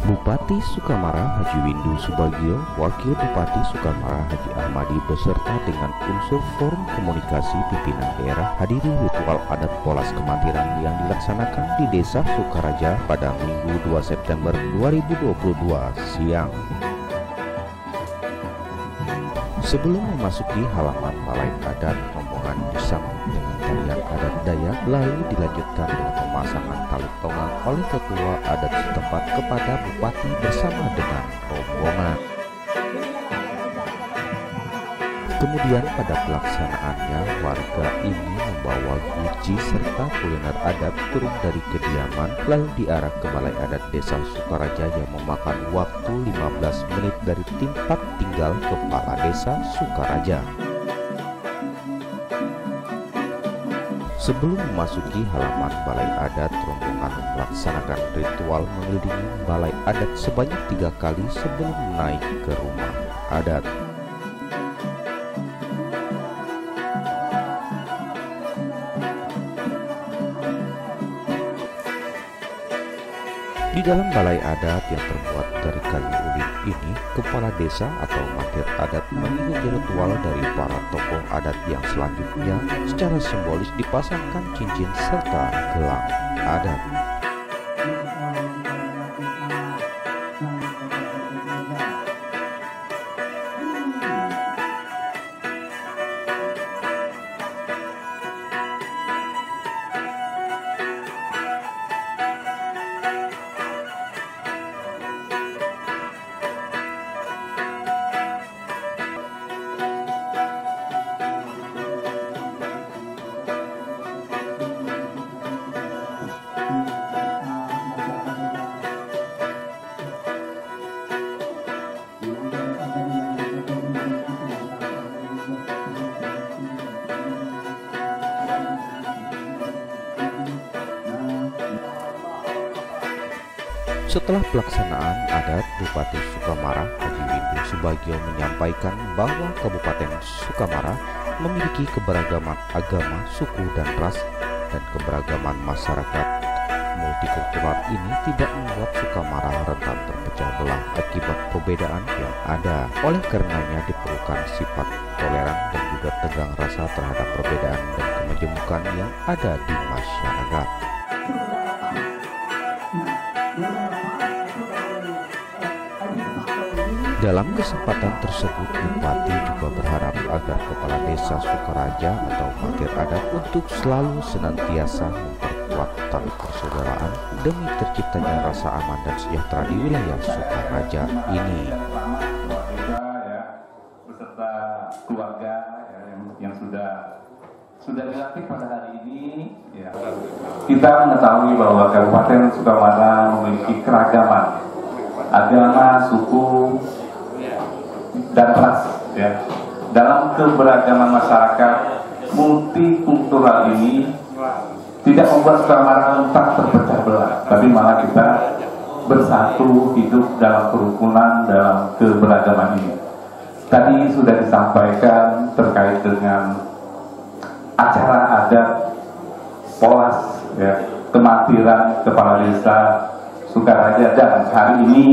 Bupati Sukamara Haji Windu Subagio, Wakil Bupati Sukamara Haji Ahmadi beserta dengan unsur forum komunikasi pimpinan daerah hadiri ritual adat Polas Kematiran yang dilaksanakan di Desa Sukaraja pada Minggu 2 September 2022 siang. Sebelum memasuki halaman balai adat, rombongan disambut dengan tarian adat Dayak, lalu dilanjutkan dengan pemasangan tali tonga oleh ketua adat setempat kepada bupati bersama dengan rombongan. Kemudian pada pelaksanaannya, warga ini membawa guci serta kuliner adat turun dari kediaman lalu diarah ke balai adat Desa Sukaraja yang memakan waktu 15 menit dari tempat tinggal Kepala Desa Sukaraja. Sebelum memasuki halaman balai adat, rombongan melaksanakan ritual mengelilingi balai adat sebanyak 3 kali sebelum naik ke rumah adat. Di dalam balai adat yang terbuat dari kayu ulin ini, kepala desa atau mantir adat mengikuti ritual dari para tokoh adat yang selanjutnya secara simbolis dipasangkan cincin serta gelang adat. Setelah pelaksanaan adat, Bupati Sukamara Haji Windu Subagio menyampaikan bahwa Kabupaten Sukamara memiliki keberagaman agama, suku, dan ras, dan keberagaman masyarakat multikultural ini tidak membuat Sukamara rentan terpecah belah akibat perbedaan yang ada. Oleh karenanya diperlukan sifat toleran dan juga tegang rasa terhadap perbedaan dan kemajemukan yang ada di masyarakat. Dalam kesempatan tersebut, Bupati juga berharap agar Kepala Desa Sukaraja atau mantir adat untuk selalu senantiasa memperkuat tali persaudaraan demi terciptanya rasa aman dan sejahtera di wilayah Sukaraja ini. Beserta keluarga yang sudah dilatih pada hari ini, kita mengetahui bahwa Kabupaten Sukamara memiliki keragaman agama, suku, dan ras. Dalam keberagaman masyarakat multikultural ini tidak membuat Sukamara rentan terpecah belah, tapi malah kita bersatu hidup dalam kerukunan dalam keberagaman ini. Tadi sudah disampaikan terkait dengan acara adat Polas Kematiran Kepala Desa Sukaraja, dan hari ini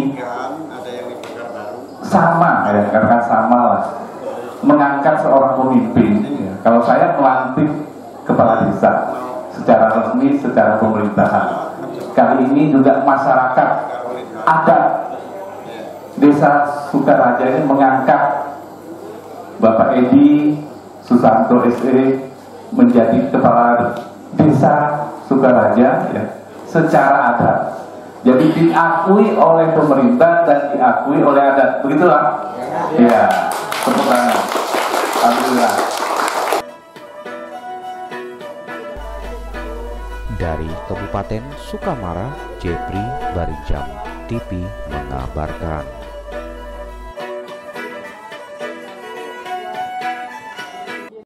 sama karena sama lah, mengangkat seorang pemimpin. Kalau saya melantik kepala desa secara resmi, secara pemerintahan, kali ini juga masyarakat adat Desa Sukaraja ini mengangkat Bapak Edi Susanto SE menjadi kepala Desa Sukaraja secara adat. Jadi diakui oleh pemerintah dan diakui oleh adat, begitulah. Ya, tepuk tangan. Alhamdulillah. Dari Kabupaten Sukamara, Jepri Barijam TV mengabarkan.